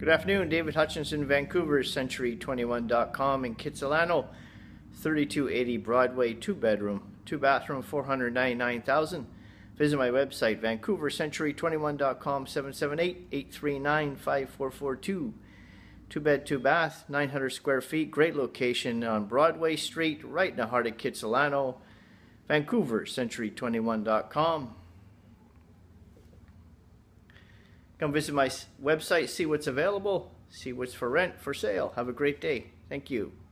Good afternoon, David Hutchinson, Vancouver, Century21.com in Kitsilano, 3280 Broadway, 2-bedroom, 2-bathroom, $499,000. Visit my website, VancouverCentury21.com, 778-839-5442. 2-bed, 2-bath, 900 square feet, great location on Broadway Street, right in the heart of Kitsilano, VancouverCentury21.com. Come visit my website, see what's available, see what's for rent, for sale. Have a great day. Thank you.